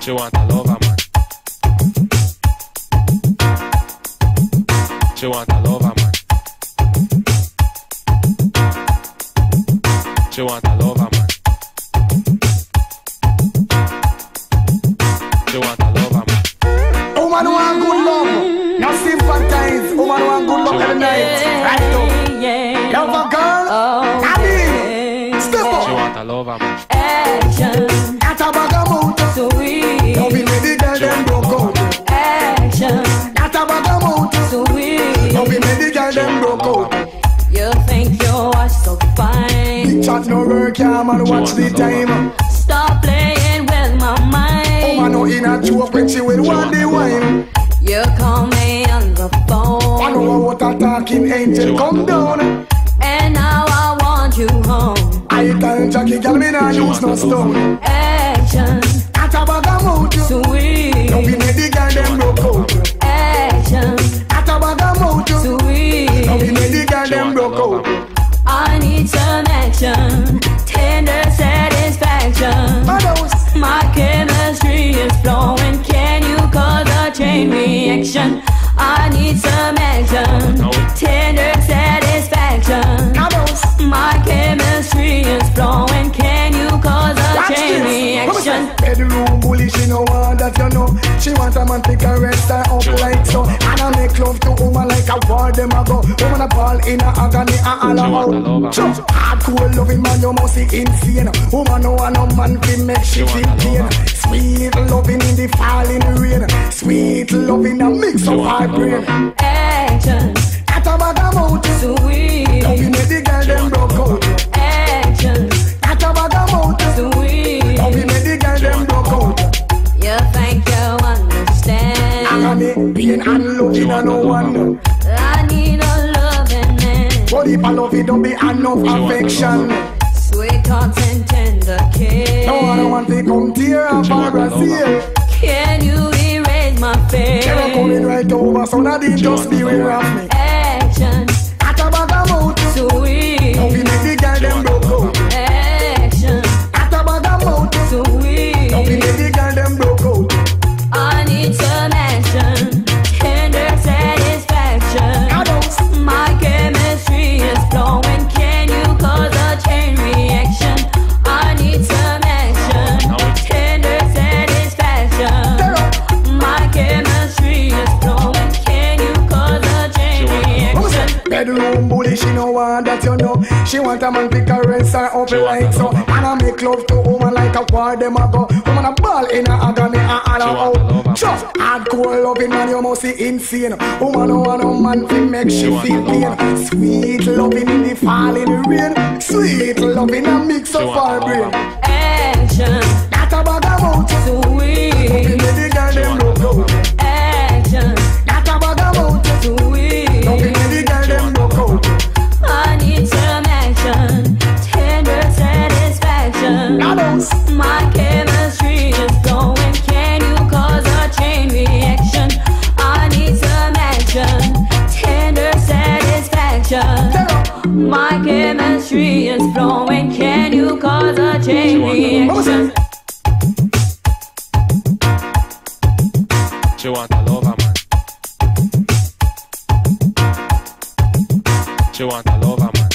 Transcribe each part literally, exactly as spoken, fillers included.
She want a lover, man. She want a lover, man. She want a lover, man. She want a lover, man. Woman want good love. Now sympathize. Woman want good love every night. Right now. Love a girl. Oh, Daddy. Step up. She want a lover, man. action, That's a bag of mouth. sweet, Loving with the girl them broke out. action, That's a bag of mouth. sweet. Loving with the girl them broke out. You think you are so fine. Big chat no work, yeah, man, watch the time. Stop playing with my Woman mind. no in a joke when she will want the wine. You call me on the I phone, know what a talking angel come down. and now I want you home. I tell Jackie, girl, me nah use no stone. Action, That's a bag of mouth. sweet, Loving with the girl them broke out. action, That's a bag of mouth. sweet. Loving with the girl them broke out. I need some action, tender satisfaction. Mados. My chemistry is flowing. Can you cause a chain reaction? I need some action, tender satisfaction. Mados. My chemistry is flowing. Can you cause a Watch chain this. reaction? Bedroom bully, she know want that you know. She want a man to caress her up like so. And I make love to woman like a war them a go. Woman a ball in a agony and all about. Sure, hardcore loving man you must be insane. Woman no want no man to make she feel pain. Sweet loving in the falling rain. Sweet loving a mix of her brain. Action, At a bag of mouth. sweet, Loving with the girl them broke out. action, At a bag of mouth. sweet. Loving with the girl them broke out. You think you understand? Agony, pain and loving and no one. I need a loving man, But if I love it, don't be enough affection. sweet thoughts and tender kiss. No one want to come tear up our Brazil. Can you erase my They were face? coming right over, so now they just beware of me. Action, At a bag of mouth. sweet, Loving with the girl them broke out. action, At a bag of mouth. sweet. Loving with the girl them broke out. I need some action, tender satisfaction. Adults. My chemistry is flowing. Can you cause a chain reaction? I need some action, tender satisfaction. My chemistry is flowing. Can you cause a chain reaction? Bedroom bully, she know want that you know. She want a man to caress her up like so. And I make love to woman like a war them a go. Woman a ball in a agony and all out. Just hardcore loving man, you must be insane. Woman no want no man to make she feel pain. Sweet loving in the falling rain. Sweet loving a mix of her brain. Action, That's a bag of mouth. sweet, Loving with the girl them broke out. action, That's a bag of mouth. sweet. Loving with the girl them broke out. I need some action, tender satisfaction. Adults. My chemistry is flowing. Can you cause a chain reaction? I need some action, tender satisfaction. My chemistry is flowing. Can you cause a chain reaction? She want a lover, man. She want a lover, man.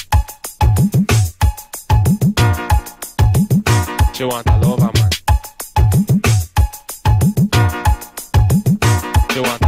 She want a lover, man. She want